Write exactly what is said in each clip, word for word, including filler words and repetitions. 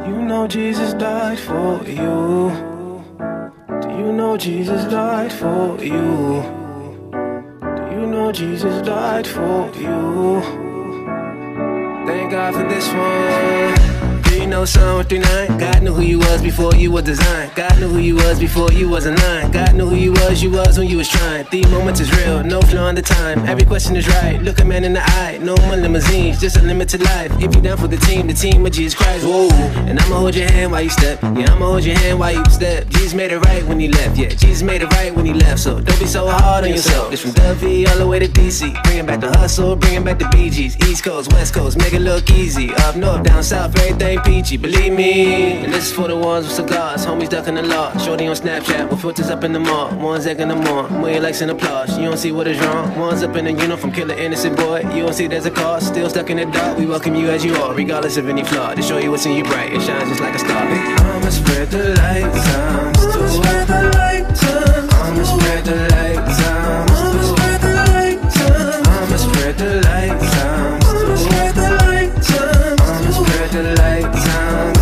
You know Jesus died for you. Do you know Jesus died for you? Do you know Jesus died for you? Thank God for this one. Do you know Psalm one thirty-nine? God knew who you was before you was designed. God knew who you was before you was a nine. God knew who you was, you was when you was trying. These moments is real, no flaw in the time. Every question is right, look a man in the eye. No more limousines, just a limited life. If you down for the team, the team of Jesus Christ. Whoa, and I'ma hold your hand while you step. Yeah, I'ma hold your hand while you step. Jesus made it right when he left. Yeah, Jesus made it right when he left. So don't be so hard on yourself. It's from Dovey all the way to D C. Bringing back the hustle, bringing back the B Gs. East Coast, West Coast, make it look easy. Up north, down south, everything peachy. Believe me. And this is for the ones with cigars, homies ducking the law. Shorty on Snapchat with filters up in the mall. Ones egging them on, million likes and applause. You don't see what is wrong. Ones up in the uniform, killer innocent boy. You don't see there's a cause, still stuck in the dark. We welcome you as you are, regardless of any flaw. To show you what's in you bright, it shines just like a star. I'ma spread the light, times two. I'ma spread the light, times. I'ma spread the light, times. I'ma spread the light, times. I'ma spread the light, times. I'ma spread the light, times. I'ma spread the light, times.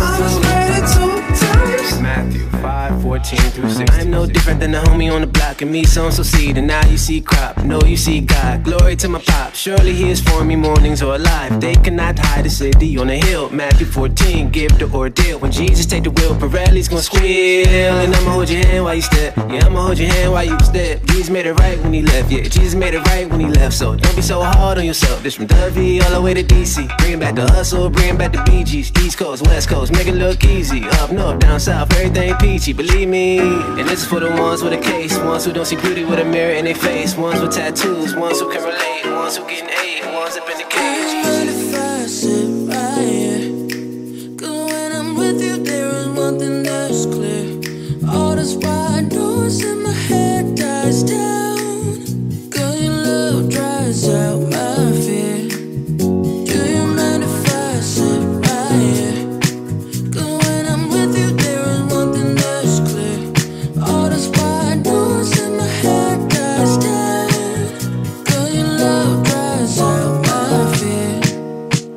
Matthew five, fourteen through sixteen. I'm no different than the homie on the block. And me sown so seed, and now you see crop. No, you see God, glory to my pop. Surely he is for me, mornings or alive. They cannot hide the city on a hill. Matthew fourteen, give the ordeal. When Jesus take the wheel, Pirelli's gonna squeal. And I'ma hold your hand while you step. Yeah, I'ma hold your hand while you step. Jesus made it right when he left. Yeah, Jesus made it right when he left. So don't be so hard on yourself. This from Dovey all the way to D C. Bringing back the hustle, bringing back the B Gs. East Coast, West Coast, make it look easy. Up north, down south, everything peachy, believe me. And this is for the ones with a case, ones who don't see beauty with a mirror in their face, ones with tattoos, ones who can relate, ones who getting aid, ones up in the cage. What if I sit right here? 'Cause when I'm with you, there is one thing that's clear. All this wide noise in my head dies down. 'Cause your love dries out my fear. Do you mind if I sit right here? 'Cause when I'm with you, there is one thing that's clear. All this wide noise in my head dies down. 'Cause your love dries out my fear.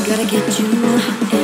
Gotta get you in my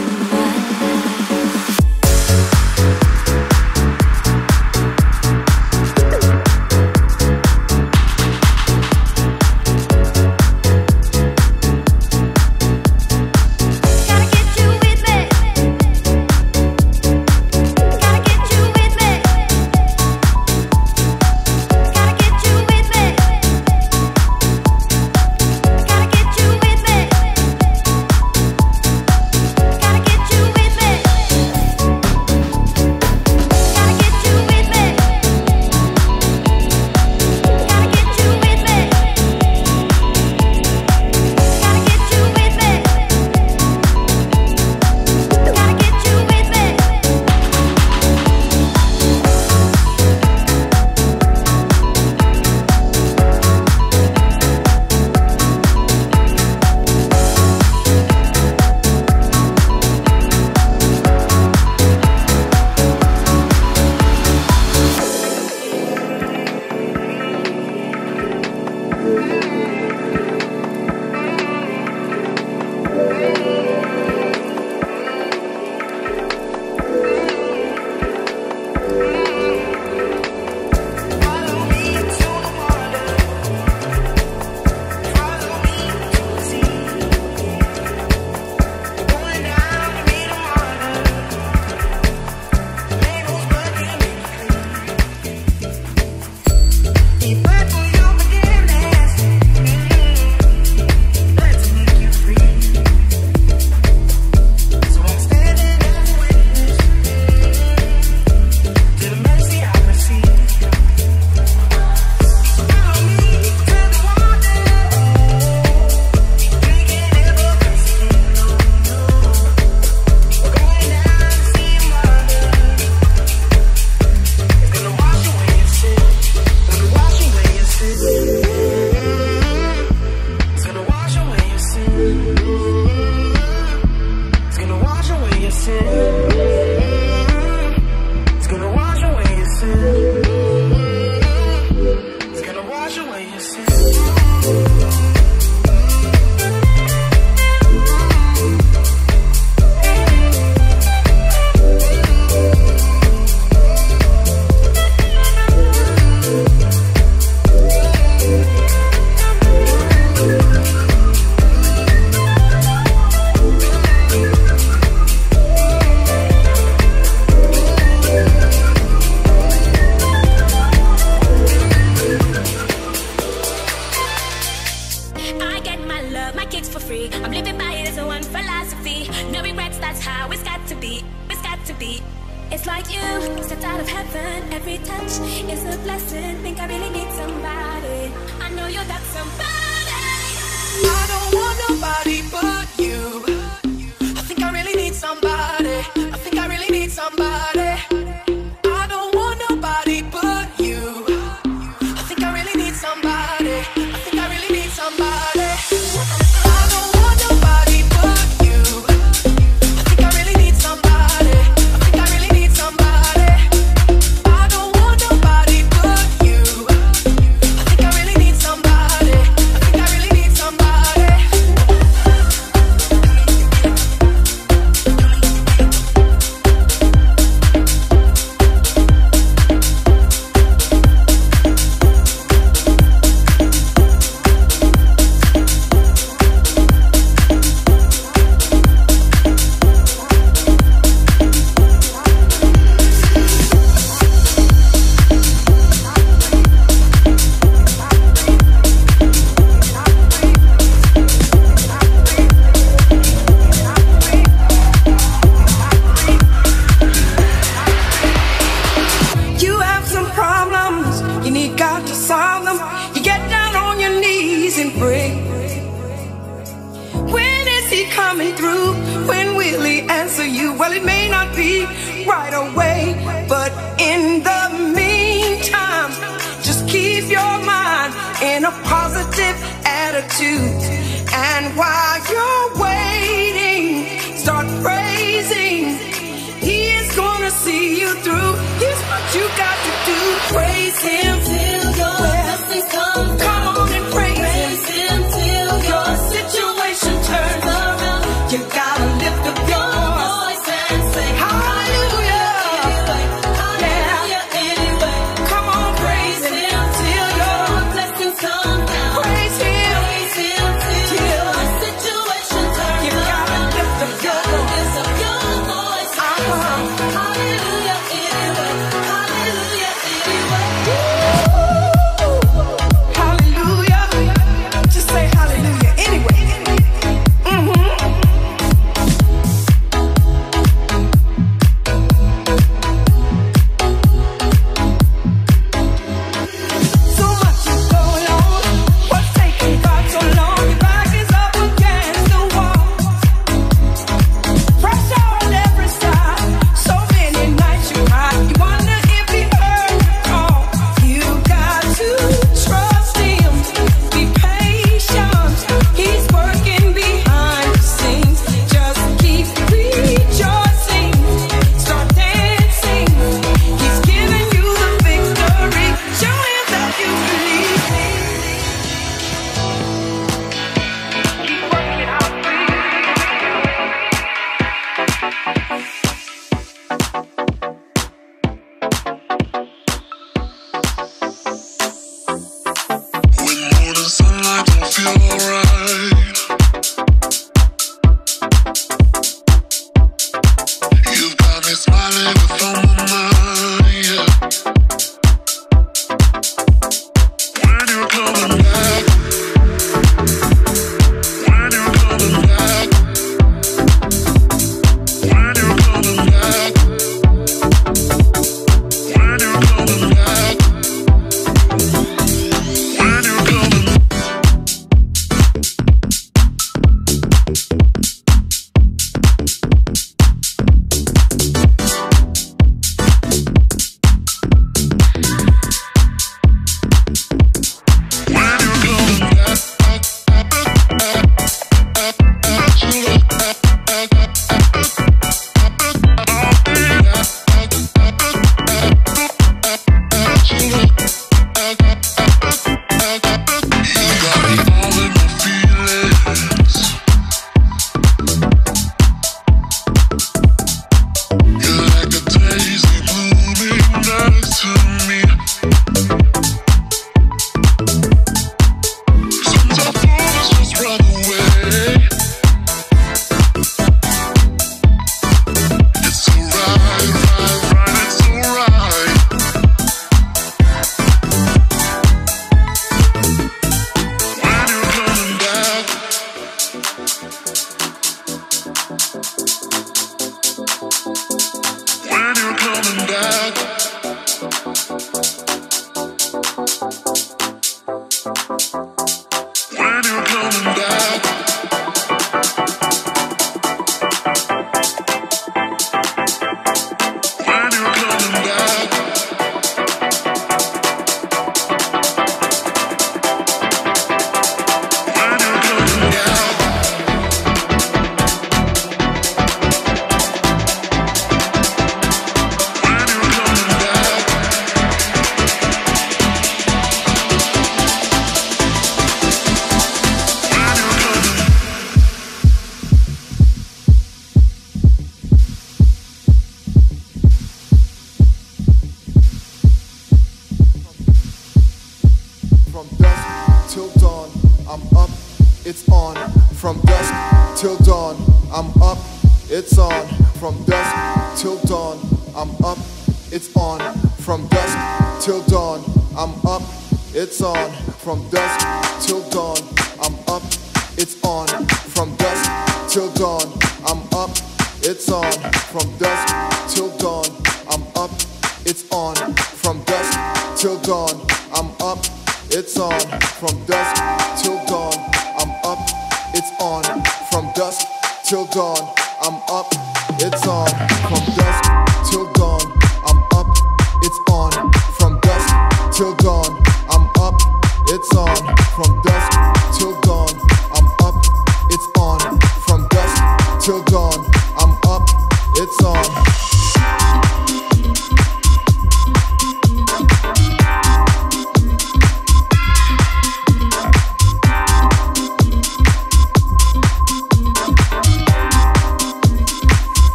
praise him till your blessings come. Come on and praise him till your situation turns around. You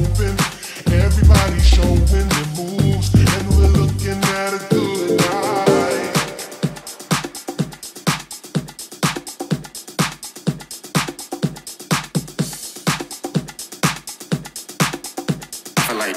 open. Everybody showing their moves, and we're looking at a good night. I like.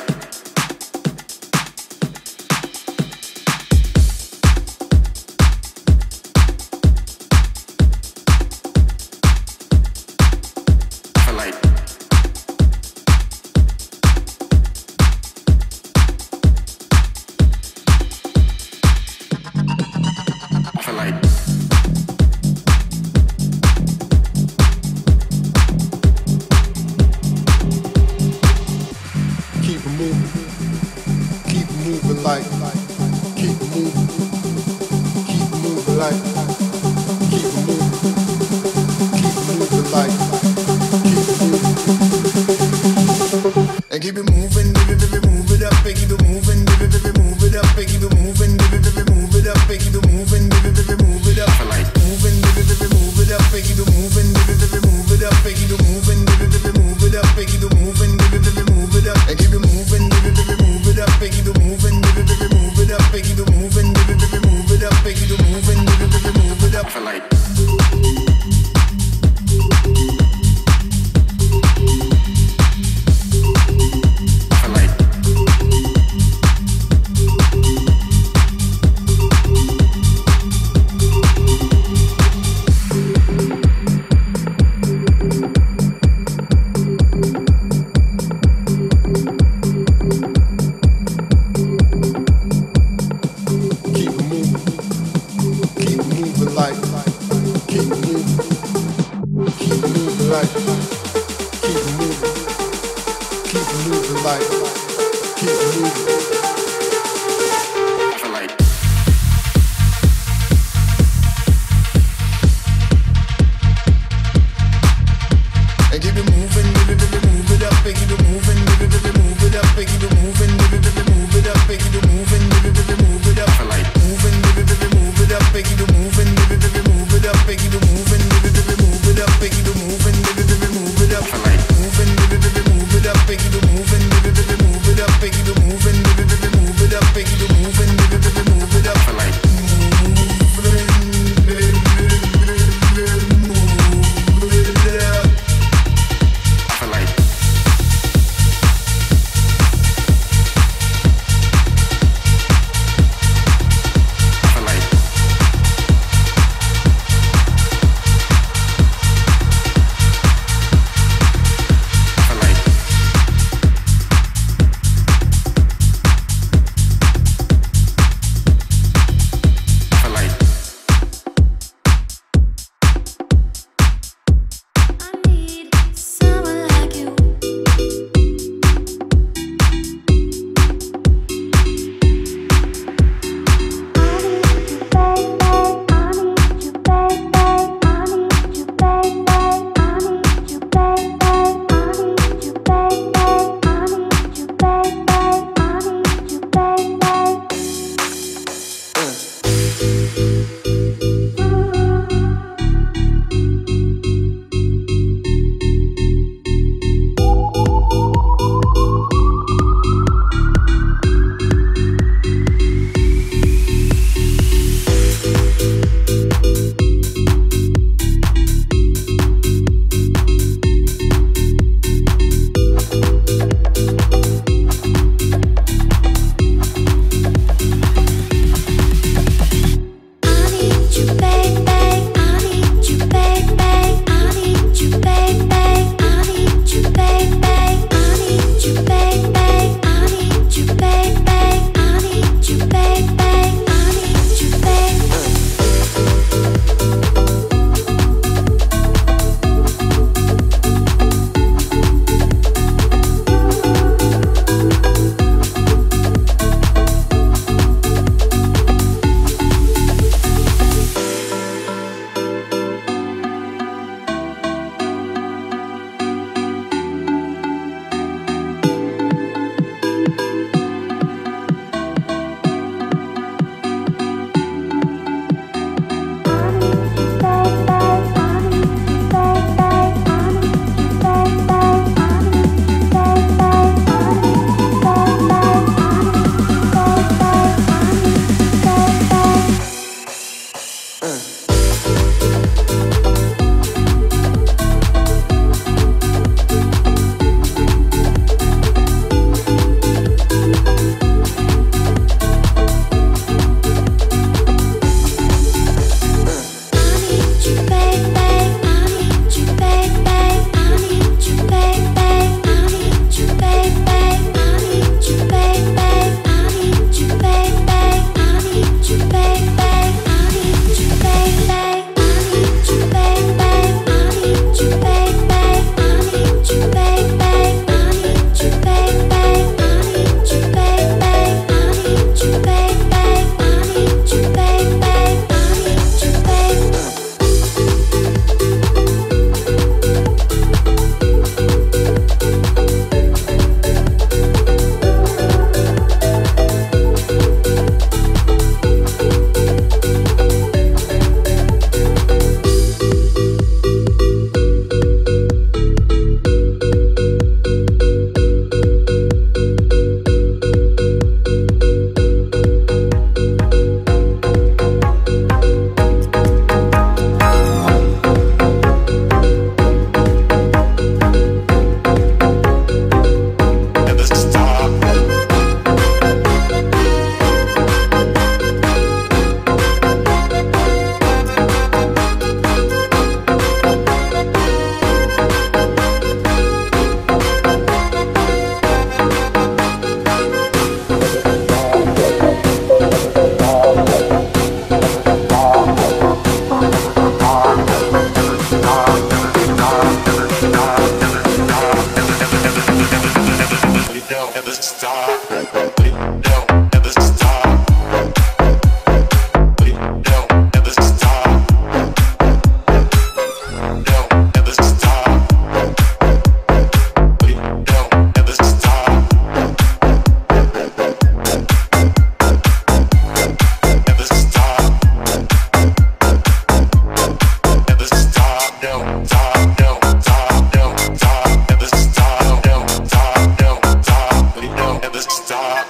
don't ever stop. We don't ever stop. We don't ever stop. Don't ever stop. We don't ever stop. Ever stop. Ever stop. Don't stop. Don't stop. Don't stop. Ever stop. Don't stop. Don't stop. We don't ever stop.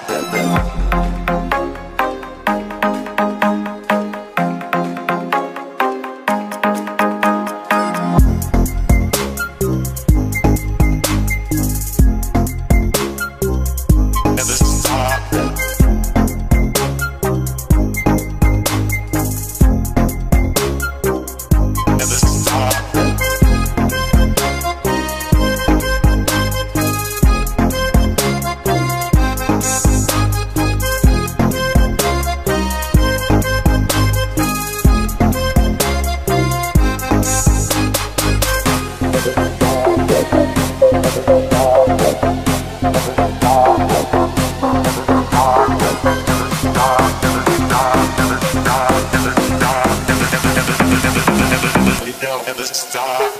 Never stop. Never stop. We don't ever stop.